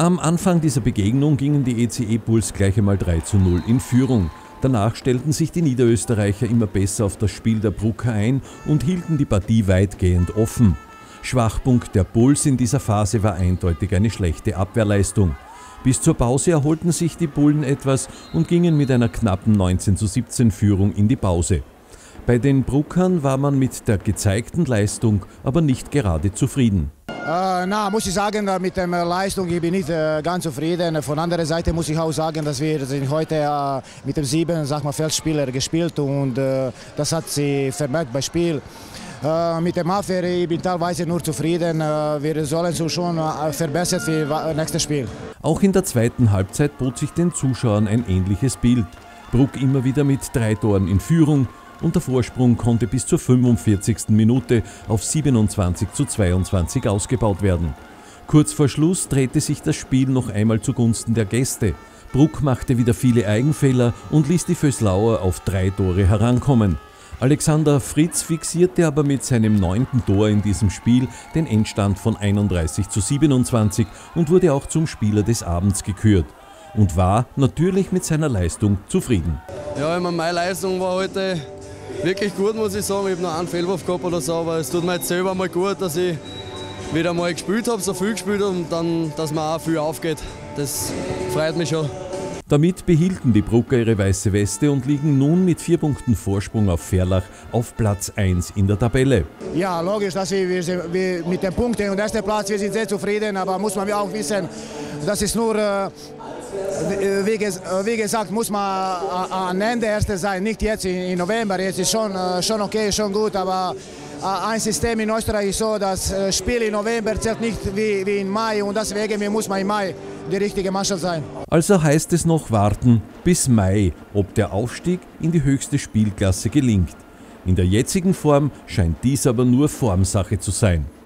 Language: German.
Am Anfang dieser Begegnung gingen die ECE Bulls gleich einmal 3:0 in Führung. Danach stellten sich die Niederösterreicher immer besser auf das Spiel der Brucker ein und hielten die Partie weitgehend offen. Schwachpunkt der Bulls in dieser Phase war eindeutig eine schlechte Abwehrleistung. Bis zur Pause erholten sich die Bullen etwas und gingen mit einer knappen 19:17 Führung in die Pause. Bei den Bruckern war man mit der gezeigten Leistung aber nicht gerade zufrieden. Muss ich sagen, mit der Leistung bin ich nicht ganz zufrieden. Von der anderen Seite muss ich auch sagen, dass wir sind heute mit dem 7 Feldspieler gespielt und das hat sie vermerkt beim Spiel. Mit dem Abwehr ich bin teilweise nur zufrieden. Wir sollen uns schon verbessern für das nächste Spiel. Auch in der zweiten Halbzeit bot sich den Zuschauern ein ähnliches Bild. Bruck immer wieder mit 3 Toren in Führung und der Vorsprung konnte bis zur 45. Minute auf 27:22 ausgebaut werden. Kurz vor Schluss drehte sich das Spiel noch einmal zugunsten der Gäste. Bruck machte wieder viele Eigenfehler und ließ die Vöslauer auf 3 Tore herankommen. Alexander Fritz fixierte aber mit seinem 9. Tor in diesem Spiel den Endstand von 31:27 und wurde auch zum Spieler des Abends gekürt und war natürlich mit seiner Leistung zufrieden. Ja, ich meine, meine Leistung war heute wirklich gut, muss ich sagen. Ich habe noch einen Fehlwurf gehabt oder so, aber es tut mir jetzt selber mal gut, dass ich wieder mal gespielt habe, so viel gespielt habe und dann, dass man auch viel aufgeht. Das freut mich schon. Damit behielten die Brucker ihre weiße Weste und liegen nun mit 4 Punkten Vorsprung auf Ferlach auf Platz 1 in der Tabelle. Ja, logisch, dass wir mit den Punkten und ersten Platz, wir sind sehr zufrieden, aber muss man auch wissen, das ist nur, wie gesagt, muss man am Ende Erster sein, nicht jetzt im November, jetzt ist schon okay, schon gut, aber ein System in Österreich ist so, das Spiel im November zählt nicht wie im Mai und deswegen muss man im Mai die richtige Mannschaft sein. Also heißt es noch warten bis Mai, ob der Aufstieg in die höchste Spielklasse gelingt. In der jetzigen Form scheint dies aber nur Formsache zu sein.